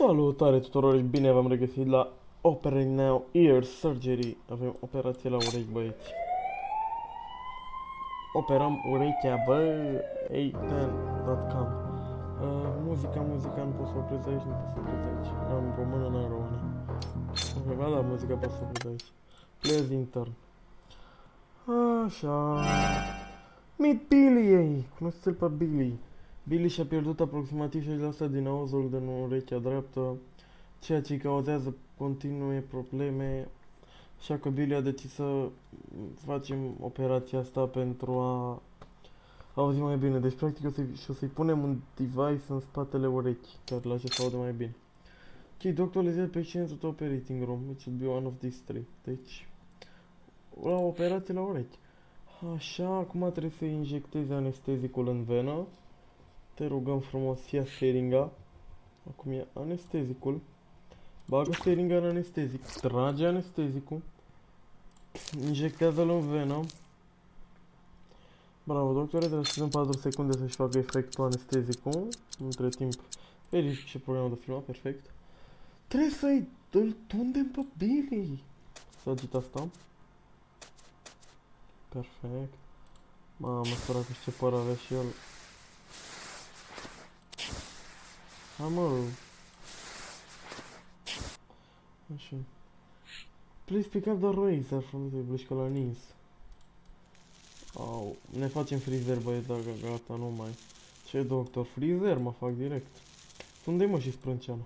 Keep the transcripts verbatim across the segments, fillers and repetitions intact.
Salutare tuturor și bine v-am regăsit la Operating Now Ear Surgery. Avem operație la urechi, băieți. Operăm urechea, bă, eight ten dot com. uh, Muzica, muzica, nu pot să opresc aici, nu pot să opresc aici. N-am română, n-am română. Ok, ba da, muzica pot să opresc aici. Players intern. Așa. Meet Billy, ei, cunoaște-l pe Billy. Billy și-a pierdut aproximativ șaizeci la sută din auzul din urechea dreaptă, ceea ce îi cauzează continue probleme, așa că Billy a decis să facem operația asta pentru a auzi mai bine. Deci practic o să-i o să punem un device în spatele urechii, care la ce să aude mai bine. Ok, doctor, let's get patient to the operating room, it should be one of these three. Deci, la operație la urechi. Așa, acum trebuie să injectezi anestezicul în venă. Te rugăm frumos, ia seringa. Acum ia anestezicul. Bagă seringa în anestezic. Trage anestezicul. Injectează-l în venă. Bravo, doctore, trebuie să dăm patru secunde să-și facă efectul anestezicul. Între timp, verific ce programă de filmat, perfect. Trebuie să-i îl tundem pe Billy. Să agit asta. Perfect. Mamă, săracă, ce păr avea și el. Ha, mă. Așa. Please pick up the razor from the table, că la nins. Au, ne facem freezer, băieți, dacă gata, nu mai. Ce doctor? Freezer? Mă fac direct. Unde-i, mă, și sprânceana?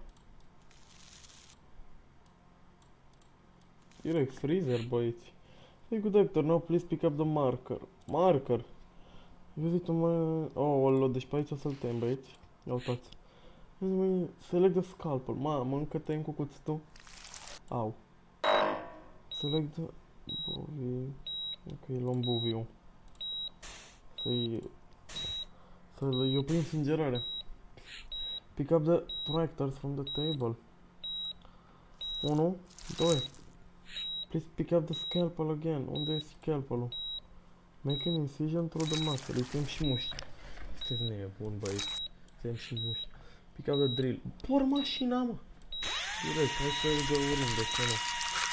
Direct freezer, băieți. Hey, good doctor, now please pick up the marker. Marker? Use it on my... Oh, deci pe aici o să-l tem, băieți. Ia uitați. Select the scalpel. Mamă, încă tăiem cu cuțitul. Au. Select the... Buvi... Ok, luăm buviul. Să-i... Să-i oprim sângerarea. Pick up the tractors from the table. unu, doi. Please pick up the scalpel again. Unde e scalpelul? Make an incision through the muscle. Îi tem și mușchi. Sunteți nebun, băieți. Tem și mușchi. Pick up the drill. Por mașina, mă! Direct, hai să-l găurim, de ce nu?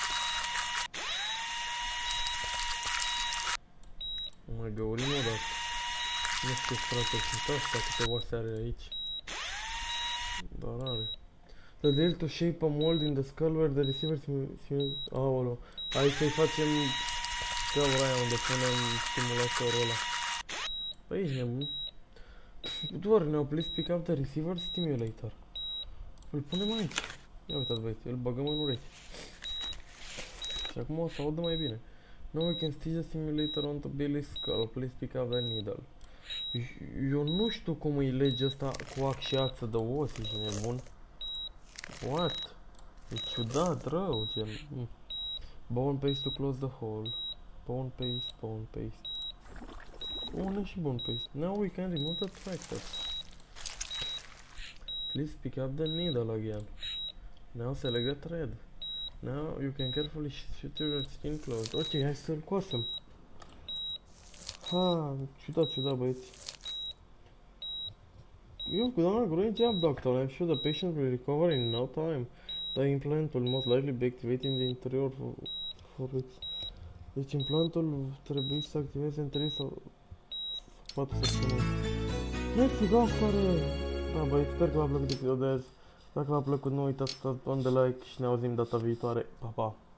O mai găurim o dată. Nu știu ce frate, sunt asta, câte oase are aici. Dar are. The drill to shape a mold in the skull where the receiver simulates... Aolo. Aici să-i facem gaura aia unde punem stimulatorul ăla. Păi ești nebun. Doar ne-au please pick up the receiver stimulator. Îl punem aici. Ia uitați, băieți, îl băgăm în urechi. Și acum o să audă mai bine. Now we can stitch the stimulator onto Billy's skull. Please pick up the needle. Eu nu știu cum îi lege ăsta cu ac și ață de os, ești nebun. What? E ciudat, rău, gen. Mm. Bone paste to close the hole. Bone paste, bone paste. Oh, și bone paste. Now we can remove the tractors. Please pick up the needle again. Now select the thread. Now you can carefully shoot your skin closed. Ok, hai să-l coasem. Ha, ciudat, ciudat, băieți. You have done a great job, doctor. I'm sure the patient will recover in no time. The implant will most likely be activated in the interior for, for weeks. Deci implantul trebuie să activeze în trei sau patru săptămâni. Let's go for it! Da, băieți, sper că v-a plăcut episodul de azi. Dacă v-a plăcut, nu uitați să dați un de like și ne auzim data viitoare. Pa, pa!